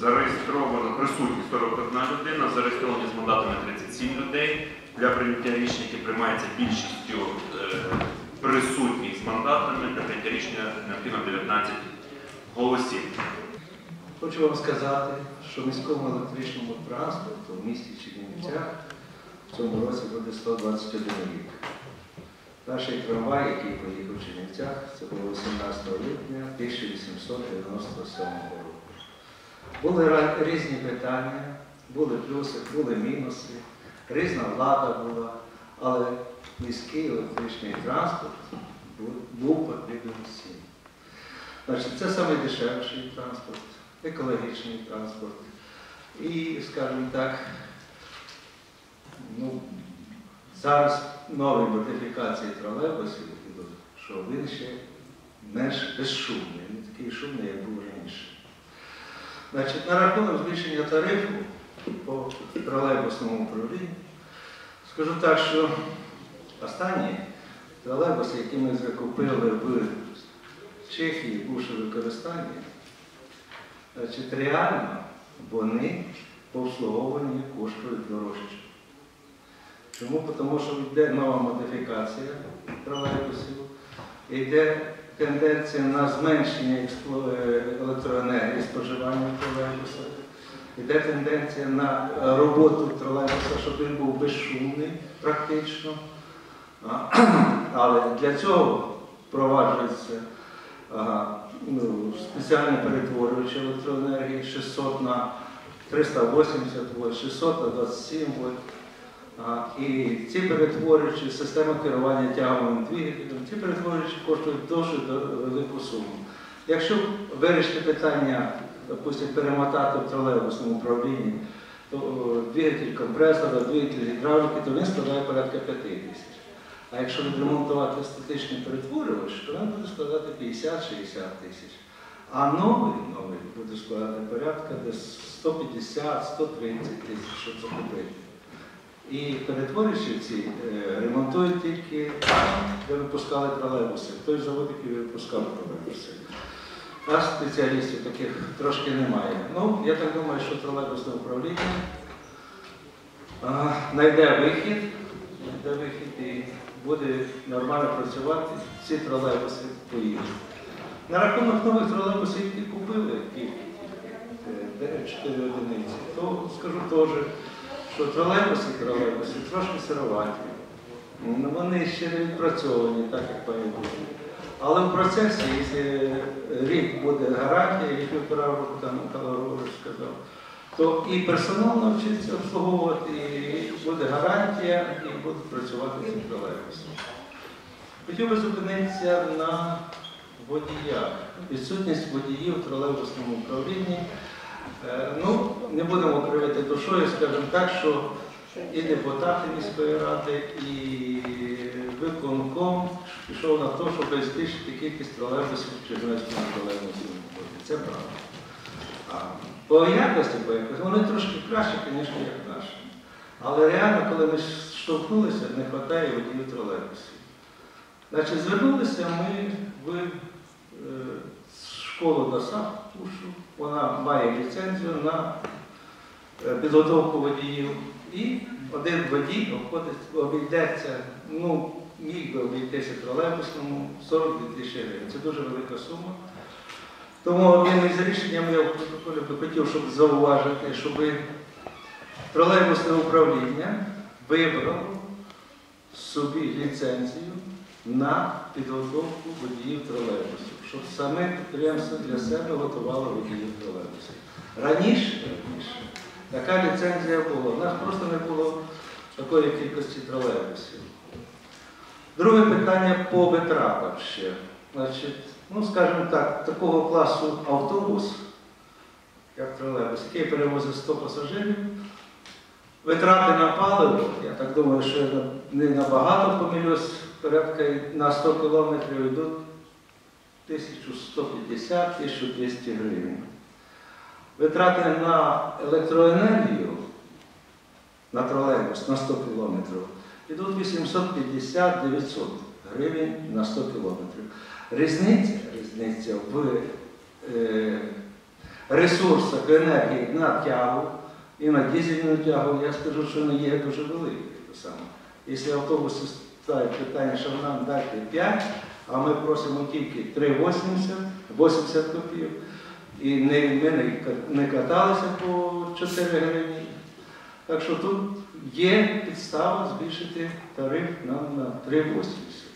Зареєстровано присутні 41 людина, зареєстровані з мандатами 37 людей. Для прийняття рішення, яке приймається більшістю присутніх з мандатами, для прийняття рішення необхідно 19 голосів. Хочу вам сказати, що міському електричному транспорту в місті Чернівцях в цьому році буде 121 рік. Перший трамвай, який поїхав в Чернівцях, це було 18 липня 1897 року. Були різні питання, були плюси, були мінуси, різна влада була, але міський електричний транспорт був потрібен всім. Значить, це найдешевший транспорт, екологічний транспорт. І, скажімо так, зараз нові модифікації тролейбусів ідуть, що він ще менш безшумний, не такий шумний, як був раніше. Значить, на рахунок збільшення тарифу по тролейбусному управлінню, скажу так, що останні тролейбуси, які ми закупили в Чехії, бувши в використанні, значить, реально вони по обслуговуванню коштують дорожче. Чому? Тому що йде нова модифікація тролейбусів, йде тенденція на зменшення електроенергії споживання тролейбуса, йде тенденція на роботу тролейбуса, щоб він був безшумний практично. Але для цього впроваджується спеціальні перетворювачі електроенергії 600 на 380 вольт, 600 на 27 вольт. І ці перетворювачі, система керування тяговим двигателем, ці перетворювачі коштують дуже велику суму. Якщо вирішити питання, допустимо, перемотати в тролейбусному управлінні, то двигатель компресора, двигатель гідравліки, то він складає порядка 5 тисяч. А якщо відремонтувати статичний перетворювач, то він буде складати 50-60 тисяч. А новий буде складати порядка десь 150-130 тисяч, щоб закупити. І перетворювачі ці ремонтують тільки там, де випускали тролейбуси. Той завод, який випускав тролейбуси. У нас спеціалістів таких трошки немає. Ну, я так думаю, що тролейбусне управління знайде вихід і буде нормально працювати, ці тролейбуси поїдуть. На рахунок нових тролейбусів, які купили, 4 одиниці, то скажу теж, що тролейбуси трошки сироваті. Вони ще не відпрацьовані, так як має бути. Але в процесі, якщо рік буде гарантія, як півтора року там Михайло Григорович сказав, то і персонал навчиться обслуговувати, і буде гарантія, і будуть працювати ці тролейбуси. Хотів би зупинитися на водіях. Відсутність водіїв в тролейбусному управлінні. Не будемо кривити душою, скажімо так, що і депутати міської ради, і виконком пішов на те, щоб збільшити кількість тролейбусів в Чернівецькому тролейбусному управлінні. Це правда. По якості, вони трошки краще, звісно, як наші. Але реально, коли ми штовхнулися, не вистачає водіїв тролейбусів. Значить, звернулися ми в школу ДОСАП, вона має ліцензію на підготовку водіїв. І один водій обійдеться, міг би обійтися тролейбусному 42 тисячі гривень. Це дуже велика сума. Тому одним із рішенням я хотів, щоб зауважити, щоб тролейбусне управління вибрало собі ліцензію на підготовку водіїв тролейбусів, щоб саме підприємство для себе готувало водіїв тролейбусів. Раніше така ліцензія була. У нас просто не було такої кількості тролейбусів. Друге питання по витратам ще. Значить, скажімо так, такого класу автобус, як тролейбус, який перевозить 100 пасажирів, витрати на паливо, я так думаю, що я не набагато помилюсь, порядка на 100 кілометрів йдуть 1150-1200 гривень. Витрати на електроенергію, на тролейбус на 100 кілометрів, йдуть 850-900 гривень на 100 кілометрів. Різниця в ресурсах енергії на тягу і на дизельну тягу, я скажу, що не є дуже великий. Якщо автобуси ставить питання, що нам дайте 5, а ми просимо тільки 3,80, 80 копійок, і ми не каталися по 4 гривні. Так що тут є підстава збільшити тариф нам на 3,80.